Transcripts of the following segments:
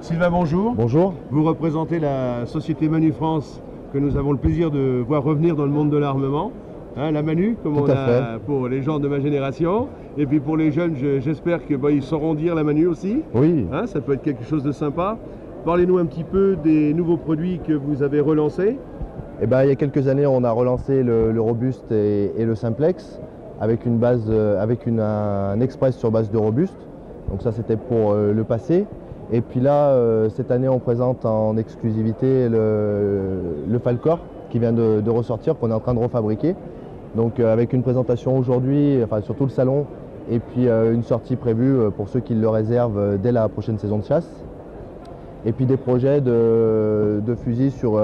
Sylvain, bonjour. Bonjour. Vous représentez la société Manu France que nous avons le plaisir de voir revenir dans le monde de l'armement. Hein, la Manu, comme on a pour les gens de ma génération. Et puis pour les jeunes, j'espère qu'ils sauront dire la Manu aussi. Oui. Hein, ça peut être quelque chose de sympa. Parlez-nous un petit peu des nouveaux produits que vous avez relancés. Eh ben, il y a quelques années, on a relancé le Robuste et le Simplex avec une base, un Express sur base de Robuste. Donc ça, c'était pour le passé. Et puis là, cette année, on présente en exclusivité le Falkor qui vient de ressortir, qu'on est en train de refabriquer. Donc avec une présentation aujourd'hui, enfin sur tout le salon, et puis une sortie prévue pour ceux qui le réservent dès la prochaine saison de chasse. Et puis des projets de fusil sur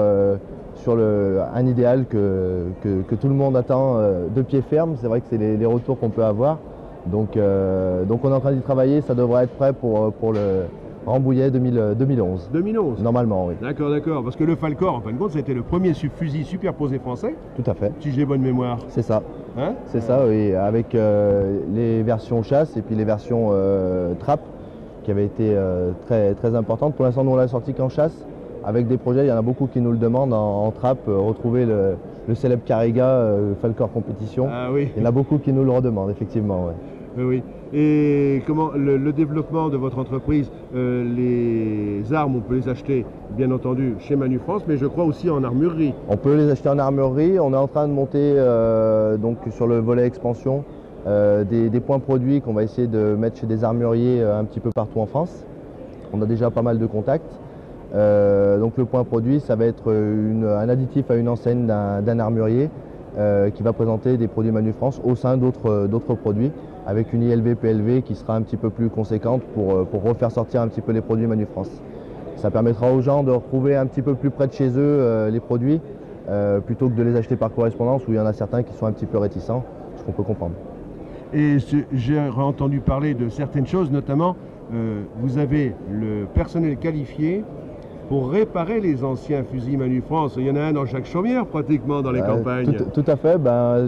un idéal que tout le monde attend de pied ferme. C'est vrai que c'est les retours qu'on peut avoir. Donc on est en train d'y travailler, ça devrait être prêt pour le Rambouillet 2011. 2011 Normalement, oui. D'accord, d'accord. Parce que le Falkor, en fin de compte, c'était le premier fusil superposé français. Tout à fait. Si j'ai bonne mémoire. C'est ça. Hein, c'est ça, oui. Avec les versions chasse et puis les versions trap qui avaient été très, très importantes. Pour l'instant, nous on l'a sorti qu'en chasse. Avec des projets, il y en a beaucoup qui nous le demandent en trap, retrouver le célèbre Carrega, Falkor Compétition. Ah oui. Il y en a beaucoup qui nous le redemandent, effectivement. Ouais. Oui. Et comment le développement de votre entreprise, les armes, on peut les acheter bien entendu chez Manu France, mais je crois aussi en armurerie. On peut les acheter en armurerie. On est en train de monter donc sur le volet expansion des points produits qu'on va essayer de mettre chez des armuriers un petit peu partout en France. On a déjà pas mal de contacts. Donc le point produit, ça va être un additif à une enseigne d'un armurier qui va présenter des produits Manu France au sein d'autres produits, avec une ILV PLV qui sera un petit peu plus conséquente pour refaire sortir un petit peu les produits Manu France. Ça permettra aux gens de retrouver un petit peu plus près de chez eux les produits, plutôt que de les acheter par correspondance, où il y en a certains qui sont un petit peu réticents, ce qu'on peut comprendre. Et j'ai entendu parler de certaines choses, notamment vous avez le personnel qualifié pour réparer les anciens fusils Manu France. Il y en a un dans chaque chaumière pratiquement dans les campagnes. Tout à fait. Ben,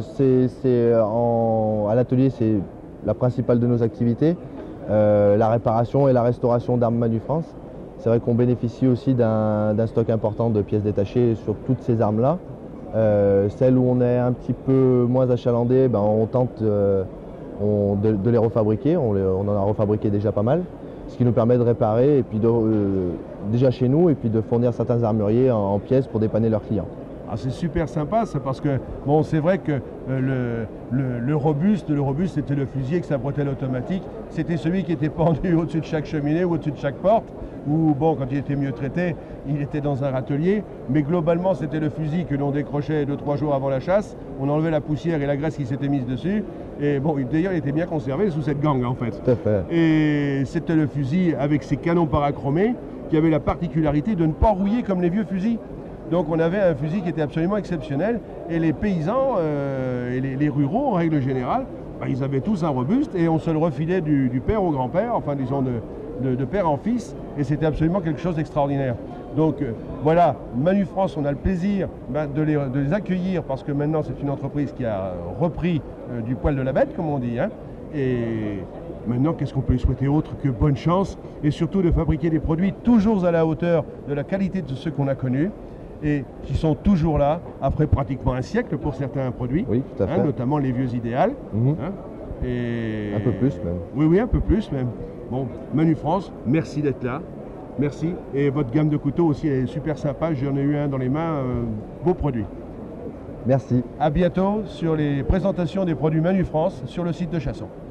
à l'atelier, c'est la principale de nos activités, la réparation et la restauration d'armes Manu France. C'est vrai qu'on bénéficie aussi d'un stock important de pièces détachées sur toutes ces armes-là. Celles où on est un petit peu moins achalandé, ben, on tente de les refabriquer. On en a refabriqué déjà pas mal, ce qui nous permet de réparer et puis déjà chez nous et puis de fournir certains armuriers en pièces pour dépanner leurs clients. Ah, c'est super sympa ça, parce que bon, c'est vrai que le Robuste c'était le fusil avec sa bretelle automatique, c'était celui qui était pendu au-dessus de chaque cheminée ou au-dessus de chaque porte, ou bon, quand il était mieux traité, il était dans un râtelier, mais globalement c'était le fusil que l'on décrochait 2-3 jours avant la chasse, on enlevait la poussière et la graisse qui s'était mise dessus, et bon, d'ailleurs il était bien conservé sous cette gangue en fait. Tout à fait. Et c'était le fusil avec ses canons parachromés qui avait la particularité de ne pas rouiller comme les vieux fusils. Donc on avait un fusil qui était absolument exceptionnel, et les paysans et les ruraux en règle générale, ben, ils avaient tous un Robuste et on se le refilait du père au grand-père, enfin disons de père en fils, et c'était absolument quelque chose d'extraordinaire. Donc voilà, Manu France, on a le plaisir de les accueillir, parce que maintenant c'est une entreprise qui a repris du poil de la bête, comme on dit, hein, et maintenant, qu'est-ce qu'on peut lui souhaiter autre que bonne chance, et surtout de fabriquer des produits toujours à la hauteur de la qualité de ceux qu'on a connus, et qui sont toujours là, après pratiquement un siècle pour certains produits, oui, tout à fait. Notamment les vieux idéals. Hein, et un peu plus même. Oui, oui, un peu plus même. Bon, Manu France, merci d'être là. Merci. Et votre gamme de couteaux aussi est super sympa. J'en ai eu un dans les mains, beau produit. Merci. À bientôt sur les présentations des produits Manu France sur le site de Chasson.